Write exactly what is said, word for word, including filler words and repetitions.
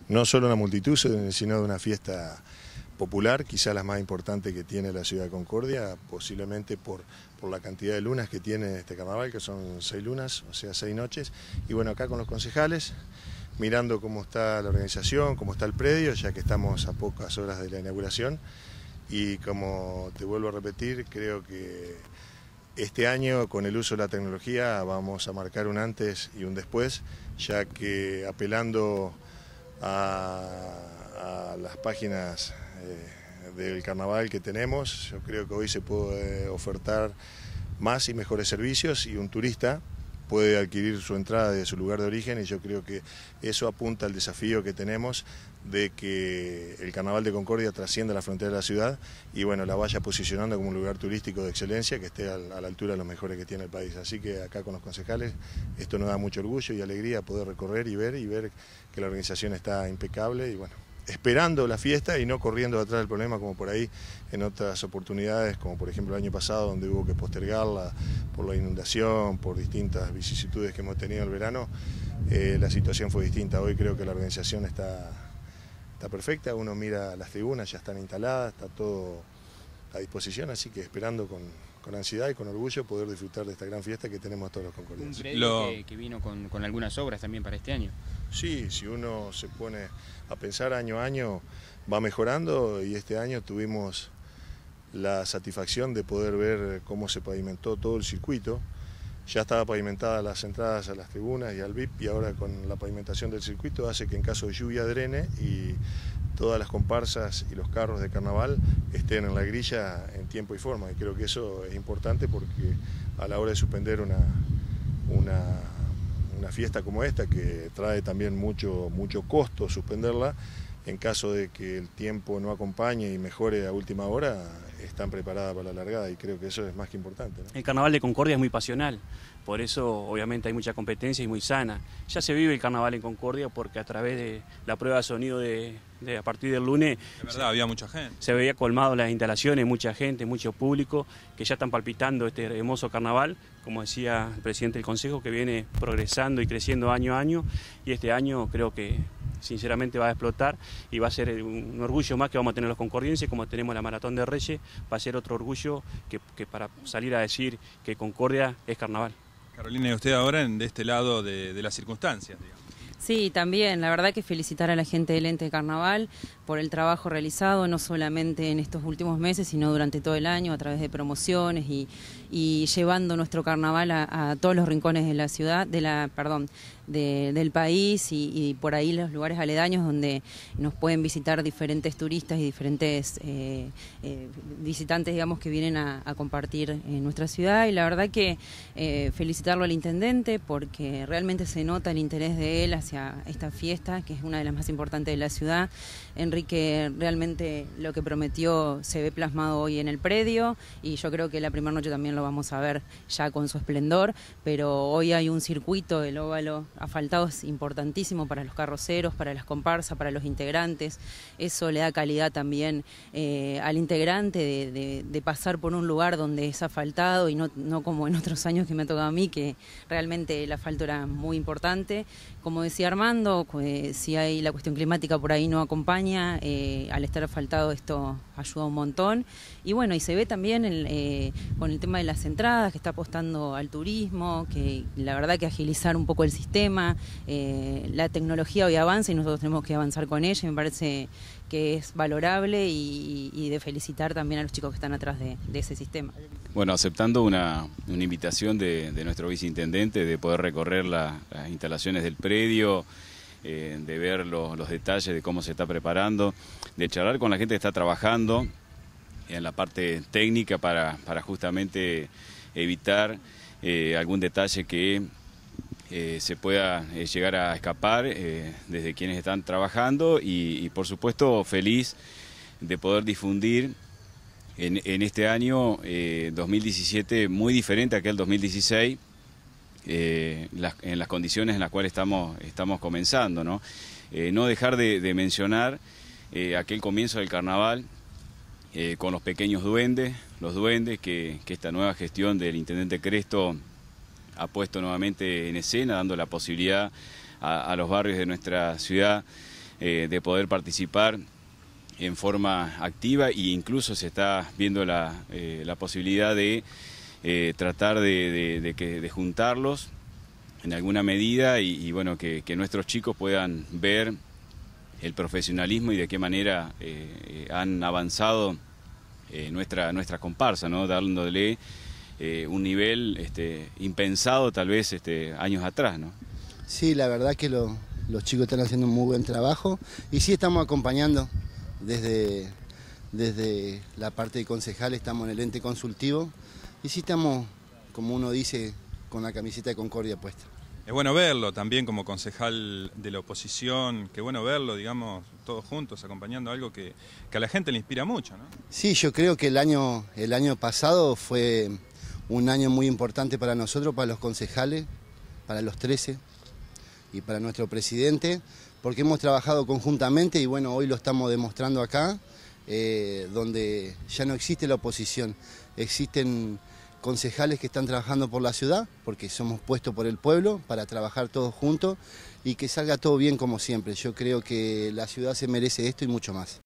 no solo una multitud, sino de una fiesta popular, quizá la más importante que tiene la ciudad de Concordia, posiblemente por, por la cantidad de lunas que tiene este carnaval, que son seis lunas, o sea, seis noches. Y bueno, acá con los concejales, mirando cómo está la organización, cómo está el predio, ya que estamos a pocas horas de la inauguración. Y como te vuelvo a repetir, creo que este año, con el uso de la tecnología, vamos a marcar un antes y un después, ya que apelando a, a las páginas eh, del carnaval que tenemos, yo creo que hoy se puede ofertar más y mejores servicios, y un turista puede adquirir su entrada de su lugar de origen, y yo creo que eso apunta al desafío que tenemos de que el Carnaval de Concordia trascienda la frontera de la ciudad y bueno, la vaya posicionando como un lugar turístico de excelencia que esté a la altura de los mejores que tiene el país. Así que acá con los concejales esto nos da mucho orgullo y alegría poder recorrer y ver y ver que la organización está impecable y bueno, esperando la fiesta y no corriendo detrás del problema como por ahí en otras oportunidades, como por ejemplo el año pasado donde hubo que postergarla por la inundación, por distintas vicisitudes que hemos tenido el verano. Eh, la situación fue distinta. Hoy creo que la organización está, está perfecta, uno mira las tribunas, ya están instaladas, está todo a disposición, así que esperando con, con ansiedad y con orgullo poder disfrutar de esta gran fiesta que tenemos todos los concordienses. Un predio Lo... que, que vino con, con algunas obras también para este año. Sí, si uno se pone a pensar año a año va mejorando, y este año tuvimos la satisfacción de poder ver cómo se pavimentó todo el circuito. Ya estaba pavimentada las entradas a las tribunas y al V I P, y ahora con la pavimentación del circuito hace que en caso de lluvia drene y todas las comparsas y los carros de carnaval estén en la grilla en tiempo y forma, y creo que eso es importante porque a la hora de suspender una, una, una fiesta como esta, que trae también mucho, mucho costo suspenderla, en caso de que el tiempo no acompañe y mejore a última hora, están preparadas para la largada, y creo que eso es más que importante, ¿no? El Carnaval de Concordia es muy pasional, por eso obviamente hay mucha competencia y muy sana. Ya se vive el Carnaval en Concordia porque a través de la prueba de sonido de, de a partir del lunes... De verdad, había mucha gente. Se veía colmado las instalaciones, mucha gente, mucho público, que ya están palpitando este hermoso carnaval, como decía el presidente del Consejo, que viene progresando y creciendo año a año, y este año creo que sinceramente va a explotar y va a ser un orgullo más que vamos a tener los concordienses, como tenemos la Maratón de Reyes, va a ser otro orgullo que, que para salir a decir que Concordia es carnaval. Carolina, y usted ahora en, de este lado de, de las circunstancias, digamos. Sí, también, la verdad que felicitar a la gente del Ente Carnaval por el trabajo realizado, no solamente en estos últimos meses, sino durante todo el año, a través de promociones y, y llevando nuestro carnaval a, a todos los rincones de la ciudad, de la, perdón, de, del país y, y por ahí los lugares aledaños donde nos pueden visitar diferentes turistas y diferentes eh, eh, visitantes, digamos, que vienen a, a compartir en nuestra ciudad. Y la verdad que eh, felicitarlo al intendente porque realmente se nota el interés de él hacia esta fiesta, que es una de las más importantes de la ciudad. Enrique realmente lo que prometió se ve plasmado hoy en el predio, y yo creo que la primera noche también lo vamos a ver ya con su esplendor, pero hoy hay un circuito, el óvalo asfaltado es importantísimo para los carroceros, para las comparsas, para los integrantes. Eso le da calidad también eh, al integrante de, de, de pasar por un lugar donde es asfaltado y no, no como en otros años que me ha tocado a mí, que realmente el asfalto era muy importante. Como decía Armando, eh, si hay la cuestión climática por ahí no acompaña, eh, al estar asfaltado esto ayuda un montón. Y bueno, y se ve también el, eh, con el tema de las entradas, que está apostando al turismo, que la verdad que agilizar un poco el sistema, eh, la tecnología hoy avanza y nosotros tenemos que avanzar con ella, y me parece que es valorable y, y de felicitar también a los chicos que están atrás de, de ese sistema. Bueno, aceptando una, una invitación de, de nuestro viceintendente de poder recorrer la, las instalaciones del predio, eh, de ver lo, los detalles de cómo se está preparando, de charlar con la gente que está trabajando en la parte técnica para, para justamente evitar eh, algún detalle que eh, se pueda eh, llegar a escapar eh, desde quienes están trabajando, y, y por supuesto feliz de poder difundir en, en este año eh, dos mil diecisiete muy diferente a aquel dos mil dieciséis, eh, las, en las condiciones en las cuales estamos, estamos comenzando, ¿no? Eh, no dejar de, de mencionar eh, aquel comienzo del carnaval, Eh, con los pequeños duendes, los duendes que, que esta nueva gestión del intendente Cresto ha puesto nuevamente en escena, dando la posibilidad a, a los barrios de nuestra ciudad eh, de poder participar en forma activa, e incluso se está viendo la, eh, la posibilidad de eh, tratar de, de, de, que, de juntarlos en alguna medida y, y bueno, que, que nuestros chicos puedan ver el profesionalismo y de qué manera eh, han avanzado eh, nuestra, nuestra comparsa, ¿no? Dándole eh, un nivel este, impensado tal vez este, años atrás, ¿no? Sí, la verdad que lo, los chicos están haciendo un muy buen trabajo y sí estamos acompañando desde, desde la parte de concejal, estamos en el ente consultivo y sí estamos, como uno dice, con la camiseta de Concordia puesta. Es bueno verlo también como concejal de la oposición, qué bueno verlo, digamos, todos juntos, acompañando algo que, que a la gente le inspira mucho, ¿no? Sí, yo creo que el año, el año pasado fue un año muy importante para nosotros, para los concejales, para los trece y para nuestro presidente, porque hemos trabajado conjuntamente y bueno, hoy lo estamos demostrando acá, eh, donde ya no existe la oposición, existen concejales que están trabajando por la ciudad, porque somos puestos por el pueblo para trabajar todos juntos y que salga todo bien como siempre. Yo creo que la ciudad se merece esto y mucho más.